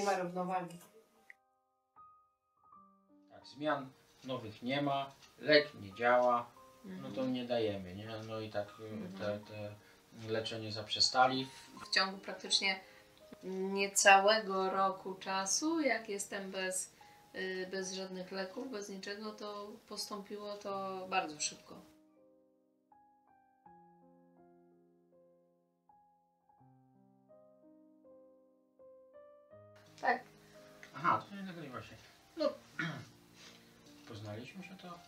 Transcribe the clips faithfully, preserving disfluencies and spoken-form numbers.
Nie ma równowagi. Tak, zmian nowych nie ma, lek nie działa, Mhm. no to nie dajemy, nie? No i tak Mhm. te, te leczenie zaprzestali. W ciągu praktycznie niecałego roku czasu, jak jestem bez, yy, bez żadnych leków, bez niczego, to postąpiło to bardzo szybko. Tak. Aha, to nie nagrywa się. No, poznaliśmy się to.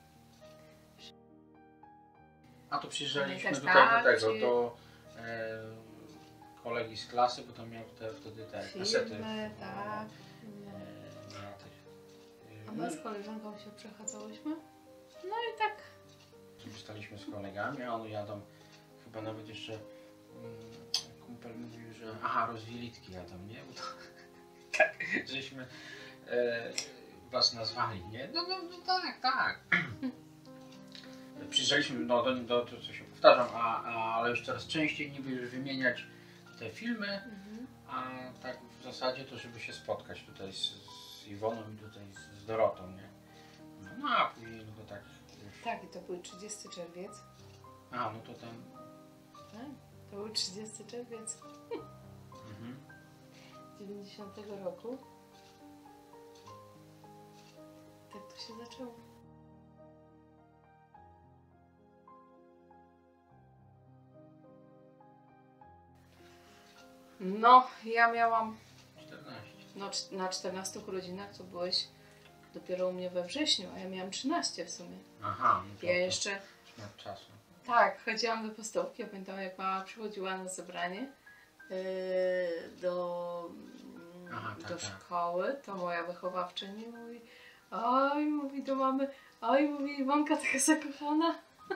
A to przyjeżdżaliśmy Tak, tutaj tak, do tego, czy- do e, kolegi z klasy, bo tam miał te, wtedy te kasety. Filmy, tak. E, na tych, A e, my z koleżanką się przechadzałyśmy. No i tak. Staliśmy z kolegami, a one jadą, chyba nawet jeszcze mm, kumpel mówił, że aha, rozwielitki jadą, nie? Bo to, tak, żeśmy e, was nazwali, nie? No, no, no tak, tak. Przyjrzeliśmy no, do, do, do co się powtarzam, a, a, ale już coraz częściej niby już wymieniać te filmy, Mhm. a tak w zasadzie to żeby się spotkać tutaj z, z Iwoną i tutaj z, z Dorotą, nie? No, no a później no to tak już... Tak, i to był trzydziesty czerwiec. A, no to tam... Tak, to był trzydziesty czerwiec Mhm. dziewięćdziesiątego roku. Tak to się zaczęło. No, ja miałam czternaście. no, cz- na czternastu urodzinach, to byłeś dopiero u mnie we wrześniu, a ja miałam trzynaście w sumie. Aha, no to, Ja to jeszcze, szmat czasu. tak, chodziłam do podstawówki, ja pamiętam jak mama przychodziła na zebranie yy, do, mm, Aha, tak, do tak. szkoły, to moja wychowawczyni mówi, oj, mówi do mamy, oj, mówi Iwonka taka zakochana.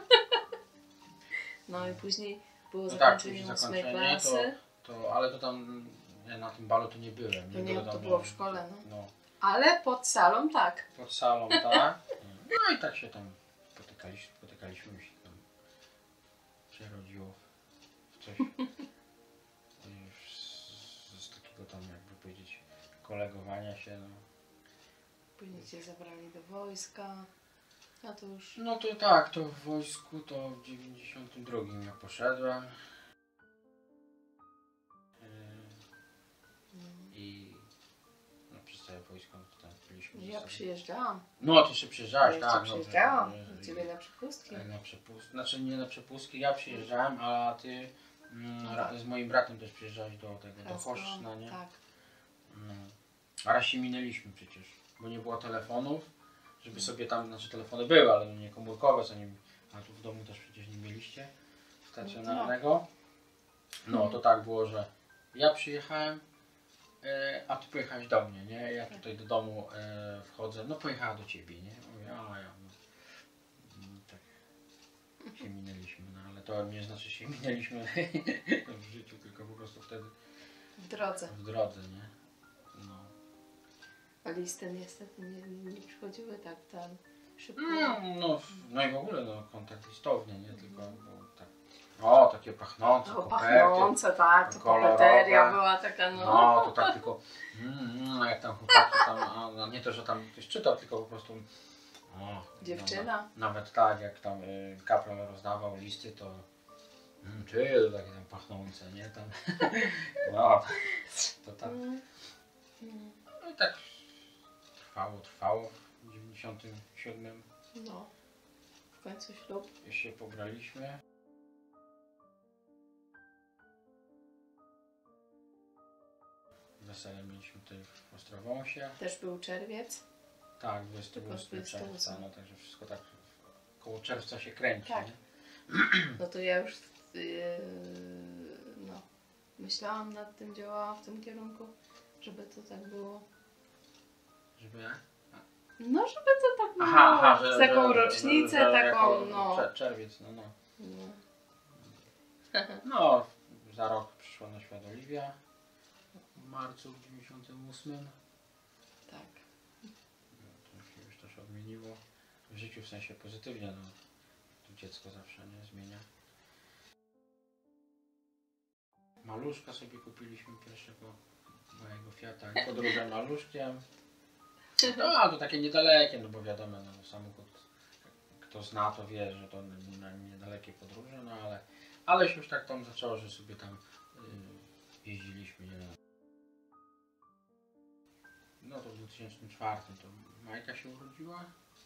No i później było No tak, zakończenie później ósmej zakończenie, klasy, To, ale to tam, ja na tym balu to nie byłem. To nie, byłem to tam, było no, w szkole, no. no. ale pod salą tak. Pod salą, tak. No i tak się tam spotykaliśmy, spotykaliśmy się tam. Przerodziło w coś. Już z, z takiego tam jakby powiedzieć kolegowania się. No. Później cię zabrali do wojska, a to już... no to tak, to w wojsku to w dziewięćdziesiątym drugim ja poszedłem. I no, przez całe wojsko no, tam byliśmy. Ja ze sobą. przyjeżdżałam. No, ty się przyjeżdżałeś, Ja tak. jeszcze No, przyjeżdżałam że- do ciebie na przepustki. Na przepustki, znaczy nie na przepustki, ja przyjeżdżałem, a ty mm, No ra- tak. z moim bratem też przyjeżdżałeś do tego, do Raz Choszczna, byłam, nie? Tak. No. A raz się minęliśmy przecież, bo nie było telefonów, żeby Mm. sobie tam, znaczy telefony były, ale nie komórkowe, co nie, a tu w domu też przecież nie mieliście stacjonarnego. No to Mhm. tak było, że ja przyjechałem, e, a ty pojechałeś do mnie, nie? Ja tutaj do domu e, wchodzę, no pojechała do ciebie, nie? Mówię, a ja, no. Mm, tak się minęliśmy, no ale to nie znaczy się minęliśmy w życiu, tylko po prostu wtedy W drodze. w drodze, nie? No. A listy niestety nie, nie przychodziły tak tam szybko. No, no, no i w ogóle no, kontakt listownie, nie? Tylko bo tak, o, takie pachnące, O, koperty. pachnące, tak, to kolorowe. kopeteria była taka, no. No, to tak tylko, mm, mm, jak tam chłopaki tam, a, no, nie to, że tam ktoś czytał, tylko po prostu, o, Dziewczyna. Nawet, nawet tak, jak tam y, kapral rozdawał listy, to mm, czy takie tam pachnące, nie? Tam, no, to tak. Mm. Mm. No i tak trwało, trwało. W dziewięćdziesiątym siódmym No. W końcu ślub. się pobraliśmy. Wesele mieliśmy tutaj w Ostrowąsie. Też był czerwiec. Tak, dwudziestego ósmego dwudziestego czerwca, ósmego. no także wszystko tak koło czerwca się kręci, Tak. nie? No to ja już yy, no, myślałam nad tym, działałam w tym kierunku, żeby to tak było. Żeby jak? No, żeby to tak było. Aha, aha, że, z taką że, rocznicę, że, że taką, jako no. czer- czerwiec, no, no. no. No, za rok przyszła na świat Oliwia. W marcu w dziewięćdziesiątym ósmym. Tak. No, to się już też odmieniło w życiu w sensie pozytywnie, no. Tu dziecko zawsze nie zmienia. Maluszka sobie kupiliśmy pierwszego mojego Fiata i podróże maluszkiem. No, a to takie niedalekie, no bo wiadomo, no, samochód, kto zna, to wie, że to na niedalekie podróże, no ale, ale się już tak tam zaczęło, że sobie tam y, jeździliśmy, nie wiem. No to w dwa tysiące czwartym to Majka się urodziła.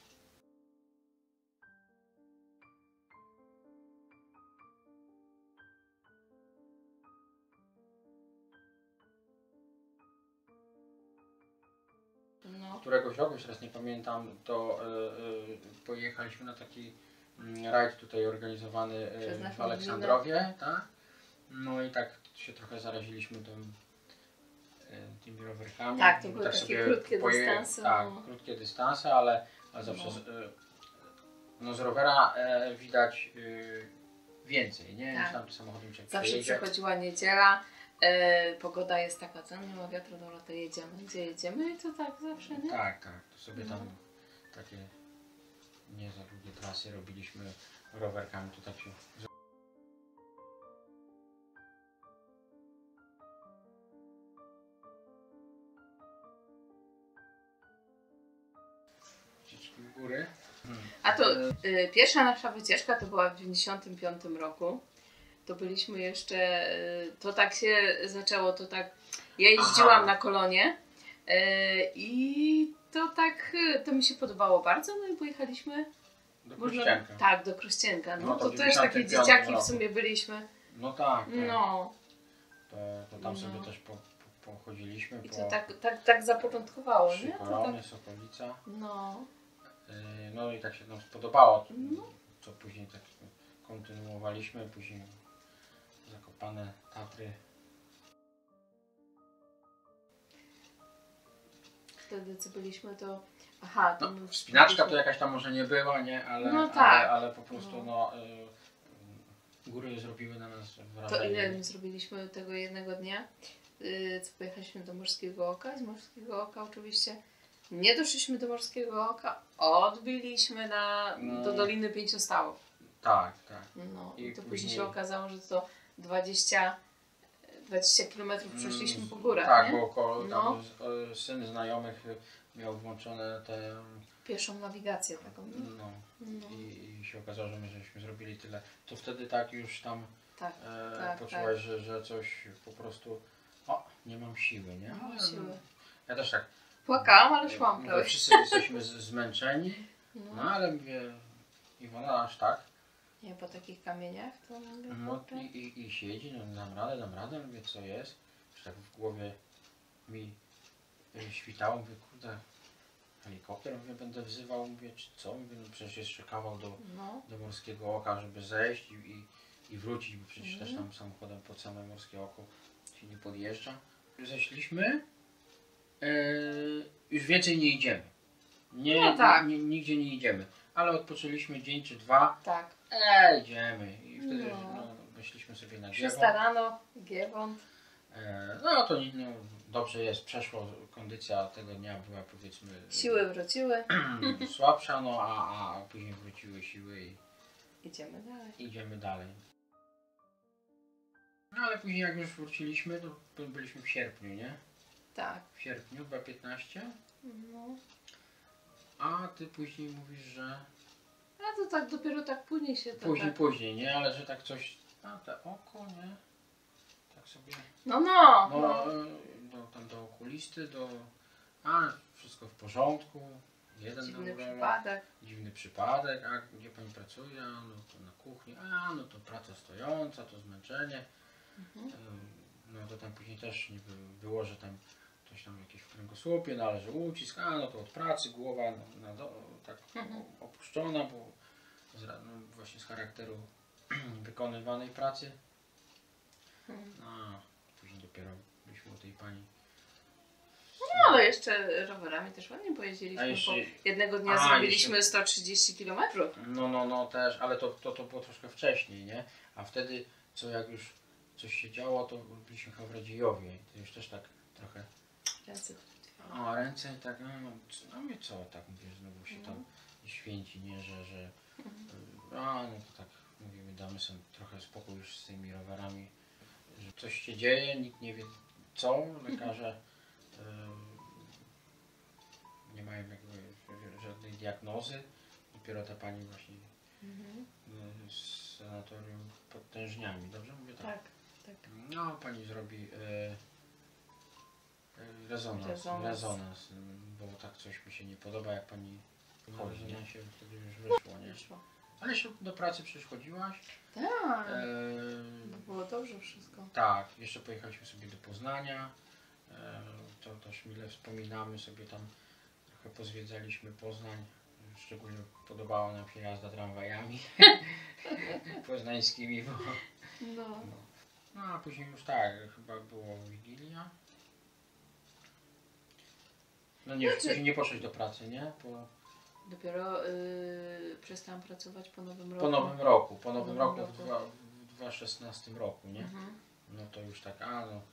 No. Któregoś roku, już teraz nie pamiętam, to y, y, pojechaliśmy na taki y, rajd tutaj organizowany Przez y, naszą w Aleksandrowie, tak? No i tak się trochę zaraziliśmy tym, y, tymi rowerkami. Tak, to bo były tak takie sobie krótkie poje- dystanse, Tak, no. krótkie dystanse, ale, ale zawsze No. z, y, no z rowera y, widać y, więcej, nie? Tak. Niż tam samochodem się Zawsze przejedzie. przychodziła niedziela, e, pogoda jest taka, co nie ma wiatru, dobra, to jedziemy. Gdzie jedziemy? I to tak zawsze, nie? Tak, tak. To sobie tam No. takie nie za długie trasy robiliśmy rowerkami, to tak się... Wycieczki w góry. Hmm. A to y, pierwsza nasza wycieczka to była w dziewięćdziesiątym piątym roku. To byliśmy jeszcze, y, to tak się zaczęło, to tak, ja jeździłam Aha. na kolonie y, i to tak, y, to mi się podobało bardzo, no i pojechaliśmy. Do Można- Krościenka. Tak, do Krościenka. No, No to to w też takie dziewięćdziesiątym piątym dzieciaki w roku. sumie byliśmy. No tak, tak. No. To, to tam No. sobie też po, po, pochodziliśmy. I po to tak, tak, tak zapoczątkowało, Trzy nie? To Korony, tak, Sokolica. no. Yy, No i tak się nam spodobało, No. co później tak kontynuowaliśmy, później Zakopane, Tatry. Wtedy co byliśmy to... Aha, to No, my wspinaczka to byliśmy- jakaś tam może nie była, nie? Ale, No tak. ale, ale po prostu No. no, y, góry zrobiły na nas To wrażenie. ile my zrobiliśmy tego jednego dnia? Yy, co pojechaliśmy do Morskiego Oka, z Morskiego Oka oczywiście. Nie doszliśmy do Morskiego Oka, odbiliśmy na, No. do Doliny Pięciostałów. Tak, tak. No I i to później później- się okazało, że to dwadzieścia, dwadzieścia kilometrów przeszliśmy Mm, po górach, Tak, nie? bo koło, No. tam z- y, syn znajomych y, miał włączone te... Pieszą nawigację taką. nie? No, No. i, i się okazało, że my żeśmy zrobili tyle. To wtedy tak już tam Tak, e, tak, poczułaś, tak. że, że coś po prostu... O, nie mam siły, nie? Nie mam Ale- siły. Ja też tak. Płakałam, ale szłam Mówię, prawie. wszyscy jesteśmy z, zmęczeni, no No. ale mówię, Iwona aż tak. Nie, po takich kamieniach to mówię, No kurczę. i, i, i siedzi, no dam radę, dam radę, mówię, co jest? Już tak w głowie mi y, świtało, mówię, kurde, helikopter, mówię, będę wzywał, mówię, czy co? Mówię, no przecież jeszcze kawał do, No. do Morskiego Oka, żeby zejść i, i, i wrócić, bo przecież Mhm. też tam samochodem pod same Morskie Oko się nie podjeżdża. Zeszliśmy, yy, już więcej nie idziemy. Nie, No tak. nie, nigdzie nie idziemy, ale odpoczęliśmy dzień czy dwa, Tak. e, idziemy i wtedy No. no, weszliśmy sobie na Szósta Giewont. rano, Giewont. E, no to nie- no, dobrze jest, przeszło, kondycja tego dnia była powiedzmy Siły wróciły. słabsza, no a, a później wróciły siły i Idziemy dalej. idziemy dalej. No ale później jak już wróciliśmy, to by- byliśmy w sierpniu, nie? Tak. W sierpniu, dwa piętnaście, No. a ty później mówisz, że A to tak dopiero tak później się to później, tak... później, nie? Ale że tak coś, a te oko, nie? Tak sobie, No, no, no, no. e, do, tam do okulisty, do, a wszystko w porządku, jeden Dziwny neurolog, przypadek. dziwny przypadek, a gdzie pani pracuje? A no to na kuchni, a no to praca stojąca, to zmęczenie. Mhm. No to tam później też nie by- było, że tam coś tam jakieś w kręgosłupie należy ucisk, a no to od pracy głowa na, na do, tak Mhm. opuszczona, bo z, ra- no właśnie z charakteru wykonywanej pracy. Mhm. No, później dopiero byliśmy u tej pani. No ale jeszcze rowerami też ładnie pojeździliśmy, A jeszcze- bo jednego dnia A, zrobiliśmy jeszcze- sto trzydzieści kilometrów. No, no, no też, ale to, to, to było troszkę wcześniej, nie? A wtedy, co jak już coś się działo, to byliśmy chyba w Radziejowie i to już też tak trochę, Ręce. o ręce i tak, no, no, c- no mówię, co, tak mówię, znowu się tam święci, nie, że, że, y, a no to tak mówimy, damy sobie trochę spokój już z tymi rowerami, że coś się dzieje, nikt nie wie chcą, lekarze y, nie mają jakby żadnej diagnozy. Dopiero ta pani właśnie Mhm. y, z sanatorium pod Tężniami, dobrze mówię? Tak, tak. No, pani zrobi y, y, rezonans, Rezonans. rezonans, y, bo tak coś mi się nie podoba, jak pani chodzi, nie? Się wtedy już wyszło, nie? Wyszło. Ale się do pracy przecież chodziłaś. Tak, E, bo było dobrze wszystko. tak, jeszcze pojechaliśmy sobie do Poznania. E, to też mile wspominamy sobie tam, trochę pozwiedzaliśmy Poznań. Szczególnie podobała nam się jazda tramwajami poznańskimi. Bo, No. no. no a później już tak, chyba było Wigilia. No nie, Znaczy- później nie poszłeś do pracy, nie? Po, Dopiero y, przestałam pracować po nowym roku. po nowym roku, po nowym nowym roku, w, roku. dwa, w dwa tysiące szesnastym roku, nie? Mhm. No to już tak, a no.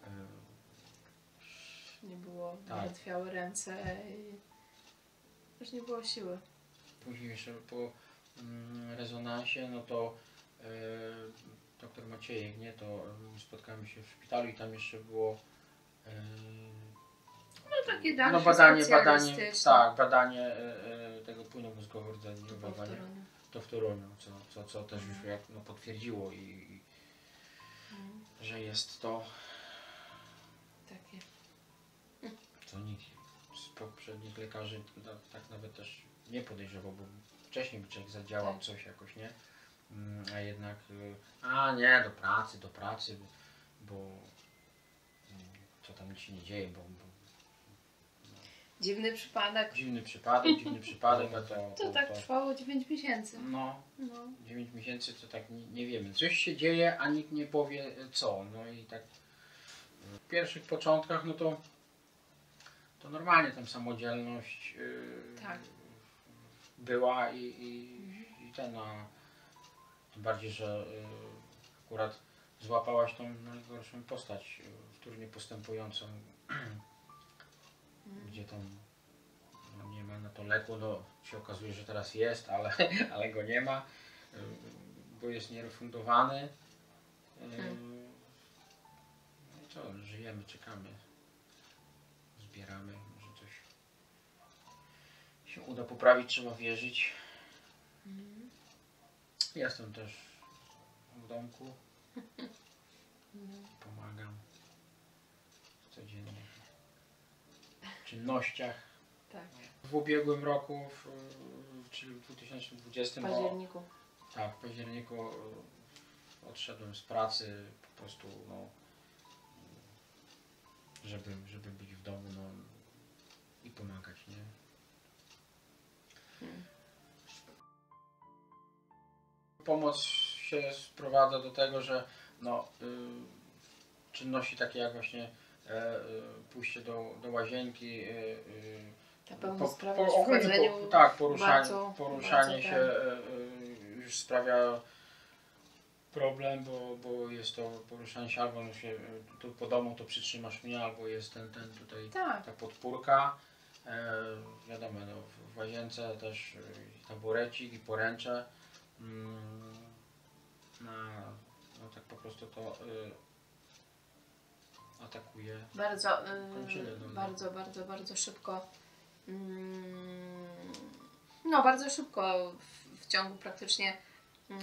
y, Nie było, Tak. martwiały ręce i już nie było siły. Później jeszcze po mm, rezonansie, no to e, doktor Maciejek, nie, to e, spotkamy się w szpitalu i tam jeszcze było e, No takie dalsze no badanie, badanie, specjalistyczne. tak, badanie e, e, tego płynu mózgowo-rdzeniowego, To nie? powtórzenie. To w Toruniu, co, co, co też już jak, no, potwierdziło i, i Mhm. że jest to, Takie. co nikt z poprzednich lekarzy no, tak nawet też nie podejrzewał, bo wcześniej by człowiek zadziałał Tak. coś jakoś, nie? Mm, A jednak, y, a nie, do pracy, do pracy, bo mm, co tam nic się nie dzieje, bo, bo Dziwny przypadek. dziwny przypadek, dziwny przypadek, a to, To tak trwało dziewięć miesięcy. no, No. dziewięć miesięcy to tak nie, nie wiemy. Coś się dzieje, a nikt nie powie co. No i tak w pierwszych początkach, no to to normalnie tam samodzielność yy, Tak. była i, i, i ten, a tym bardziej, że yy, akurat złapałaś tą najgorszą postać yy, w turnie postępującą, gdzie tam no, nie ma na to leku, no się okazuje, że teraz jest, ale, ale go nie ma, yy, bo jest nierefundowany. Yy, Hmm. No i co, żyjemy, czekamy, zbieramy, może coś się uda poprawić, trzeba wierzyć. Mhm. Jestem też w domku, No. pomagam w codziennych czynnościach. Tak. W ubiegłym roku, w, w- czyli w dwa tysiące W dwudziestym, o, październiku. tak, w październiku e, odszedłem z pracy po prostu, no, żeby, żeby być w domu, no i pomagać, nie? Hmm. Pomoc się sprowadza do tego, że no, y, czynności takie jak właśnie e, y, pójście do, do łazienki, y, y, Ta po, pełnosprawność po, w ogólnie chodzeniu. po, tak, poruszanie, bardzo- poruszanie bardzo się e, e, już sprawia problem, bo, bo jest to poruszanie się albo no się e, tu po domu to przytrzymasz mnie, albo jest ten, ten tutaj Tak. ta podpórka. E, wiadomo, no, w- w łazience też e, i taburecik i poręcze. Mm, no, no tak po prostu to e, atakuje. Bardzo, Kończyny y, dolne. bardzo, bardzo, bardzo szybko. Mm, no, bardzo szybko w, w ciągu praktycznie y,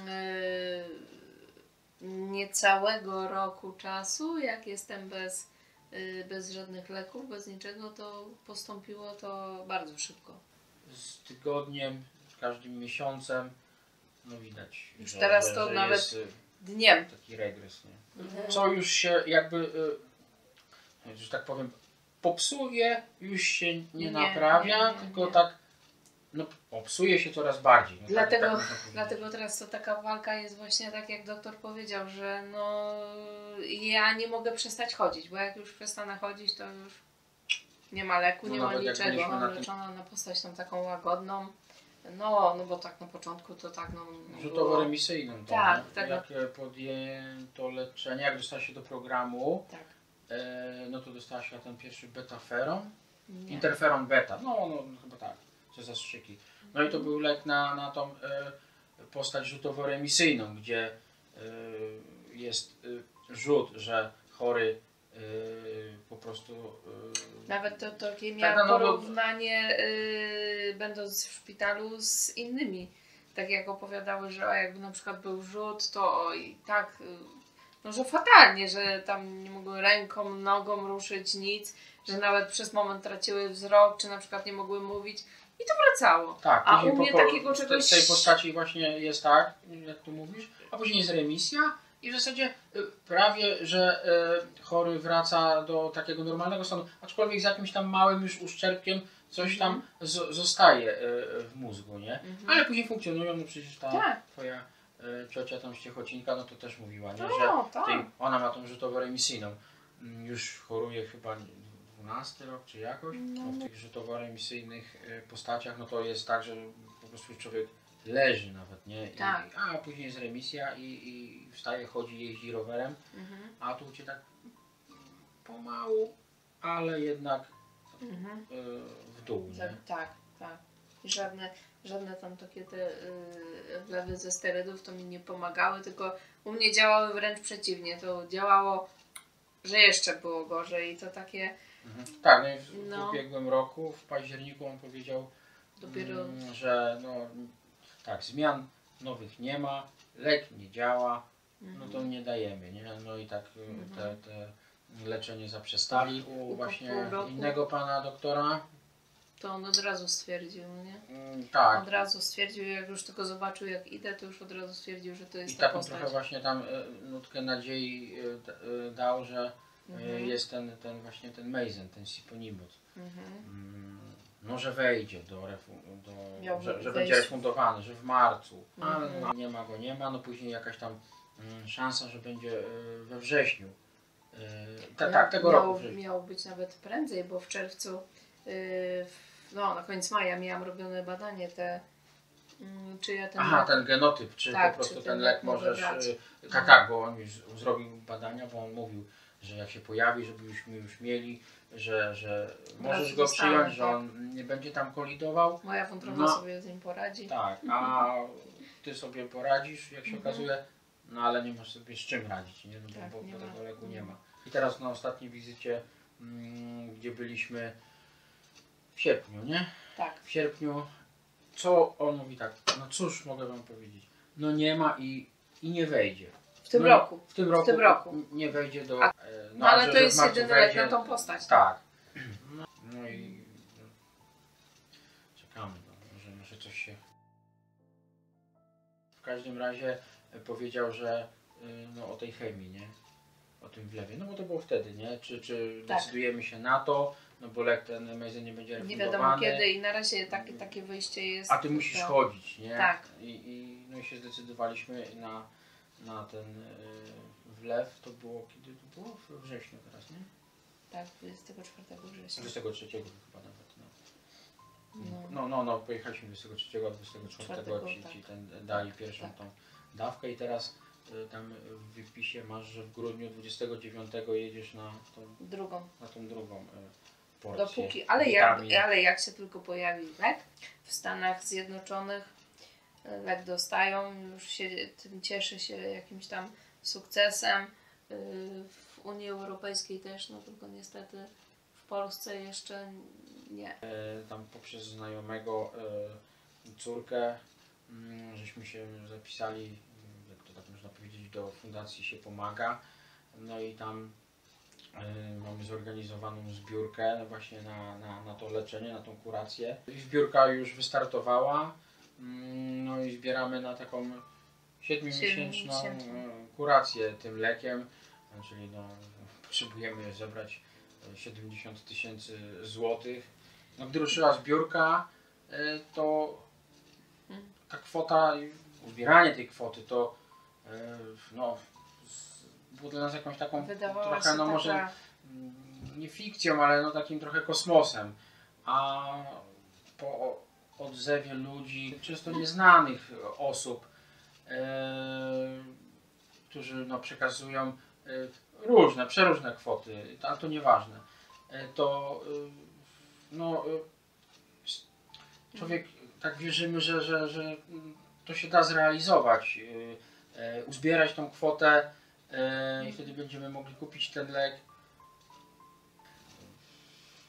niecałego roku czasu, jak jestem bez, y, bez żadnych leków, bez niczego, to postąpiło to bardzo szybko. Z tygodniem, z każdym miesiącem, no widać, Już że, teraz że, to że nawet- jest y, Dniem. taki regres, nie? Co już się jakby, y, że tak powiem, popsuje, już się nie, Nie, naprawia, nie, nie, tylko nie. tak, no popsuje się coraz bardziej. No, Dlatego, tak, tak można powiedzieć. dlatego teraz to taka walka jest właśnie tak, jak doktor powiedział, że no ja nie mogę przestać chodzić, bo jak już przestanę chodzić, to już nie ma leku, No nie ma nawet jak niczego. byliśmy na Mam tym- leczona na postać tą taką łagodną. No, no bo tak na początku to tak no, no Rzutowo było- remisyjną. To, Tak, nie? tak. Jak e, podjęto leczenie, jak dostała się do programu, Tak. e, no to dostała się ten pierwszy betaferon. Nie. Interferon beta, no, no, no chyba tak, co zastrzyki. No i to był lek na, na tą e, postać rzutowo-remisyjną, gdzie e, jest e, rzut, że chory po prostu... Yy, Nawet to takie tak, miałam no, no, porównanie, yy, będąc w szpitalu z innymi. Tak jak opowiadały, że o, jakby na przykład był rzut, to o, i tak, yy, no że fatalnie, że tam nie mogły ręką, nogą ruszyć, nic, że nawet przez moment traciły wzrok, czy na przykład nie mogły mówić i to wracało. Tak, a później u mnie po, po, takiego czegoś... w tej postaci właśnie jest tak, jak tu mówisz, a później jest remisja i w zasadzie y, prawie, że y, chory wraca do takiego normalnego stanu, aczkolwiek z jakimś tam małym już uszczerbkiem coś tam Mhm. z, zostaje y, w mózgu, nie? Mhm. Ale później funkcjonują, no przecież ta Tak. twoja y, ciocia tam Ściechocinka, no to też mówiła, nie? No, Że tak. tej, ona ma tą rzutowo-remisyjną. Mm, Już choruje chyba dwunasty rok czy jakoś. No. No, w tych rzutowo-remisyjnych y, postaciach, no to jest tak, że po prostu człowiek leży nawet, nie? I, Tak. a później jest remisja i, i wstaje, chodzi, jeździ rowerem, Mhm. a tu cię tak pomału, ale jednak Mhm. y, w dół, nie? Tak, tak, tak. I żadne, żadne tam takie te yy, wlewy ze sterydów to mi nie pomagały, tylko u mnie działały wręcz przeciwnie. To działało, że jeszcze było gorzej i to takie Mhm. Tak, no i w, No. w ubiegłym roku, w październiku on powiedział, dopiero... mm, że no, tak, zmian nowych nie ma, lek nie działa, no to nie dajemy, nie? No i tak y, Mhm. te, te leczenie zaprzestali. U po właśnie pół roku. innego pana doktora, To on od razu stwierdził, nie? mm, tak, Od razu stwierdził, jak już tylko zobaczył jak idę, to już od razu stwierdził, że to jest i ta taką postać. trochę właśnie tam y, nutkę nadziei y, d- y, dał, że y, Mhm. jest ten, ten właśnie ten Mason, ten Siponibus. Mhm. Mm, No, że wejdzie do, refu- do Miał że, że wejść. będzie refundowany, że w marcu, Mhm. ale no, nie ma go, nie ma, no później jakaś tam mm, szansa, że będzie y, we wrześniu. Y, ta, Miał- tak, tego miał, roku. wrześniu. Miało być nawet prędzej, bo w czerwcu, yy, w- no na koniec maja miałam robione badanie te, mm, czy ja ten Aha, lek- ten genotyp, czy Tak, po prostu czy ten ten lek lek mogę możesz. brać. y, Tak, Mhm. tak, bo on już zrobił badania, bo on mówił, że jak się pojawi, żebyśmy już mieli, że, że możesz go dostałem, przyjąć, że tak. on nie będzie tam kolidował. moja wątroba No. sobie z nim poradzi. Tak, a ty sobie poradzisz, jak się Mhm. okazuje, no ale nie masz sobie z czym radzić, nie? No bo, Tak, bo, nie bo ma. tego leku nie Nie ma. I teraz na ostatniej wizycie, mm, gdzie byliśmy w sierpniu, nie? Tak. W sierpniu, co on mówi tak, no cóż mogę wam powiedzieć, no nie ma i, i nie wejdzie. W tym no, roku. W tym roku, tym roku. nie wejdzie do... A- e, No ale że- to że w jest marcu jedyny lek wejdzie. na tą postać. Tak. No, no i no, czekamy, no, może, może coś się... W każdym razie e, powiedział, że y, no, o tej chemii, nie? O tym wlewie. No bo to było wtedy, nie? Czy, czy Tak. decydujemy się na to, no bo lek ten Mason nie będzie Nie refundowany. wiadomo kiedy i na razie takie, takie wyjście jest. A ty musisz to- chodzić, nie? Tak. I, i, no i się zdecydowaliśmy na, na ten y, wlew. To było, kiedy to było? We wrześniu teraz, nie? Tak, dwudziestego czwartego września. dwudziestego trzeciego chyba nawet, no. No. No, no, no, pojechaliśmy dwudziestego trzeciego, a dwudziestego czwartego ci, tak. ci ten, dali pierwszą Tak. tą dawkę i teraz y, tam w wypisie masz, że w grudniu dwudziestego dziewiątego jedziesz na tą, Drugą. na tą drugą y, porcję. Dopóki, ale jak, witamin. ale jak się tylko pojawi lek w Stanach Zjednoczonych, e, lek dostają, już się tym cieszy się jakimś tam sukcesem. Y, W Unii Europejskiej też, no tylko niestety w Polsce jeszcze nie. E, tam poprzez znajomego e, córkę, mm, żeśmy się zapisali, mm, jak to tak można powiedzieć, do Fundacji Się Pomaga. No i tam e, mamy zorganizowaną zbiórkę no właśnie na, na, na to leczenie, na tą kurację. I zbiórka już wystartowała, mm, no i zbieramy na taką siedmiomiesięczną Siedmiomiesięczną. e, kurację tym lekiem, no, czyli no, potrzebujemy zebrać e, siedemdziesiąt tysięcy złotych. No, gdy ruszyła zbiórka, e, to Hmm. ta kwota, i uzbieranie tej kwoty to e, no, z- było dla nas jakąś taką Wydawała trochę, się no taka... może mm, nie fikcją, ale no takim trochę kosmosem. A po odzewie ludzi, często nieznanych osób, e, którzy no, przekazują e, różne, przeróżne kwoty, ale to nieważne, e, to e, no, e, s- człowiek tak wierzymy, że, że, że mm, to się da zrealizować, e, e, uzbierać tą kwotę e, i wtedy będziemy mogli kupić ten lek.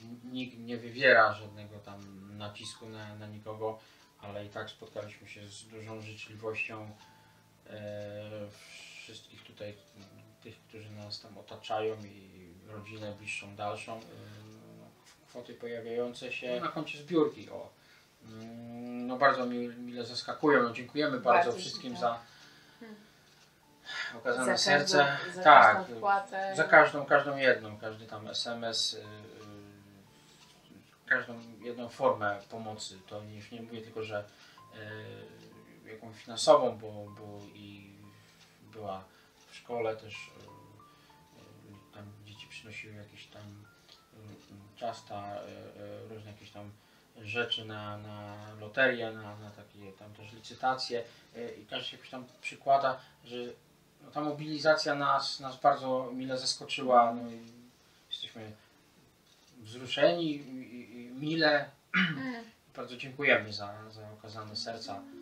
nikt nie wywiera żadnego tam nacisku na, na nikogo, ale i tak spotkaliśmy się z dużą życzliwością e, wszystkich tutaj, tych, którzy nas tam otaczają i rodzinę bliższą, dalszą. E, kwoty pojawiające się na koncie zbiórki. O. Mm, no bardzo mi, mile zaskakują. No, dziękujemy bardzo, Bardzo wszystkim tak. za okazane Za serce. każdą- za tak, każdą wpłatę. za każdą, każdą jedną, każdy tam es em es, y, y, każdą jedną formę pomocy. To już nie mówię tylko, że y, jakąś finansową, bo, bo i była w szkole też, y, y, tam dzieci przynosiły jakieś tam y, ciasta, y, y, różne jakieś tam rzeczy na, na loterię, na, na takie tam też licytacje y, i każdy się jakoś tam przykłada, że no, ta mobilizacja nas, nas bardzo mile zaskoczyła. No, i jesteśmy wzruszeni i, i, i mile. Mm. Bardzo dziękujemy za, za okazane serca.